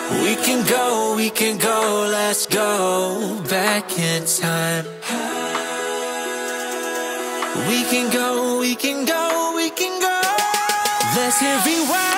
We can go, let's go back in time. We can go, we can go, we can go. Let's hit rewind.